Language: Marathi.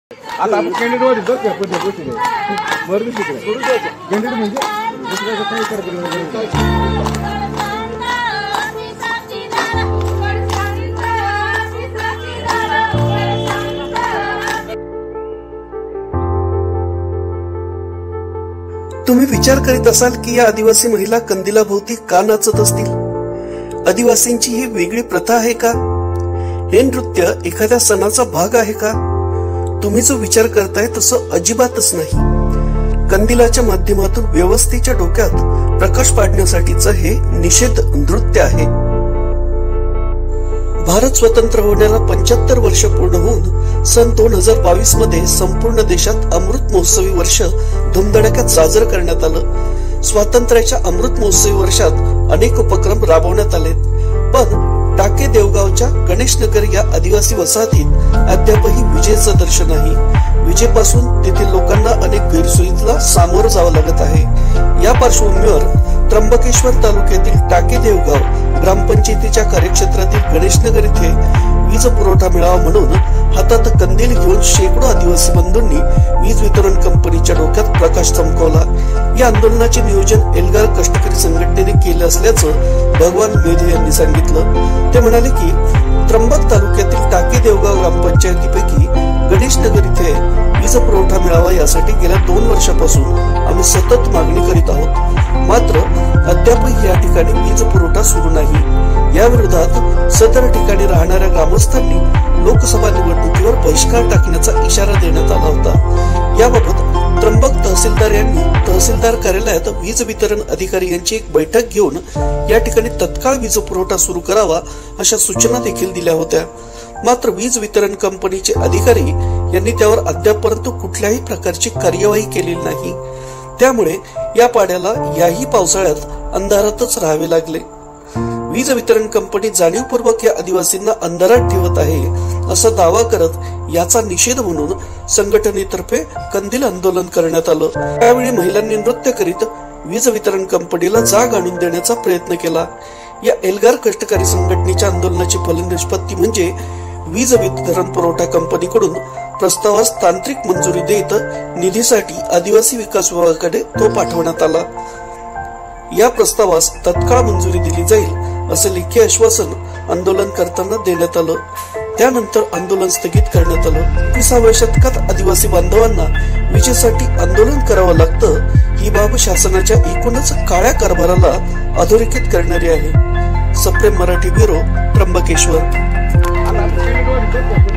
आता आपण कॅन्डिडेट वर बघ त्या पद्धती गोष्टी मर्दी तिकडे कॅन्डिडेट म्हणजे दुसऱ्याचं काही करत तुम्ही विचार करीत असाल की या आदिवासी महिला कंदिलाभोवती का नाचत असतील? आदिवासींची ही वेगळी प्रथा आहे का? हे नृत्य एखाद्या सणाचा भाग आहे का? तुम्ही जो विचार करताय तसं अजिबातच नाही. कंदिलाच्या माध्यमातून व्यवस्थेच्या डोक्यात प्रकाश पाडण्यासाठीचं हे निषेध नृत्य आहे. भारत स्वतंत्र होण्याला 75 वर्ष पूर्ण होऊन सन 2022 मध्ये संपूर्ण देशात अमृत महोत्सवी वर्ष धुमधडाक्यात साजरं करण्यात आलं. स्वातंत्र्याच्या अमृत महोत्सवी वर्षात अनेक उपक्रम राबवण्यात आले, पण टाके देवगावच्या गणेशनगर या आदिवासी वसाहतीत अद्यापही विजेचं दर्शन नाही. विजेपासून तेथील लोकांना अनेक गैरसोयींना सामोरं जावं लागत आहे. या पार्श्वभूमीवर त्र्यंबकेश्वर तालुक्यातील टाके देवगाव ग्रामपंचायतीच्या कार्यक्षेत्रातील गणेशनगर इथे वीज पुरवठा मिळावा म्हणून हातात कंदील घेऊन शेकडो आदिवासी बंधूंनी वीज वितरण कंपनीच्या डोक्यात प्रकाश चमकवला. या आंदोलनाचे नियोजन एल्गार कष्टकरी संघटनेने केलं असल्याचं भगवान मेधे यांनी सांगितलं. ते म्हणाले की त्र्यंबक तालुक्यातील टाके देवगाव ग्रामपंचायतीपैकी गणेशनगर इथे वीज पुरवठा मिळावा यासाठी गेल्या 2 वर्षापासून आम्ही सतत मागणी करीत आहोत, मात्र अद्यापही या ठिकाणी वीज पुरवठा सुरू नाही. या विरोधात सदर ठिकाणी राहणाऱ्या ग्रामस्थांनी लोकसभा निवडणुकीवर बहिष्कार टाकण्याचा इशारा देण्यात आला होता. याबाबत त्र्यंबक तहसीलदार यांनी तहसीलदार कार्यालयात वीज वितरण अधिकारी यांची एक बैठक घेऊन या ठिकाणी तत्काळ वीज पुरवठा सुरू करावा अशा सूचना देखील दिल्या होत्या. मात्र वीज वितरण कंपनीचे अधिकारी यांनी त्यावर अद्यापपर्यंत कुठल्याही प्रकारची कार्यवाही केलेली नाही. त्यामुळे या पाड्याला याही पावसाळ्यात अंधारातच राहावे लागले. वीज वितरण कंपनी जाणीवपूर्वक या आदिवासींना अंधारात ठेवत आहे असा दावा करत याचा निषेध म्हणून संघटनेतर्फे कंदील आंदोलन करण्यात आलं. त्यावेळी महिलांनी नृत्य करीत वीज वितरण कंपनीला जाग आणून देण्याचा प्रयत्न केला. या एल्गार कष्टकरी संघटनेच्या आंदोलनाची फलनिष्पत्ती म्हणजे वीज वितरण पुरवठा कंपनीकडून प्रस्तावास तांत्रिक मंजुरी देत निधीसाठी आदिवासी विकास विभागाकडे तो पाठवण्यात आला. या प्रस्तावास तत्काळ मंजुरी दिली जाईल असे लेखी आश्वासन आंदोलन करताना देण्यात आलं. त्यानंतर आंदोलन स्थगित करण्यात आलं. 20व्या शतकात आदिवासी बांधवांना विजेसाठी आंदोलन करावं लागतं ही बाब शासनाच्या एकूणच काळ्या कारभाराला अधोरेखित करणारी आहे. सप्रेम मराठी ब्युरो, त्र्यंबकेश्वर.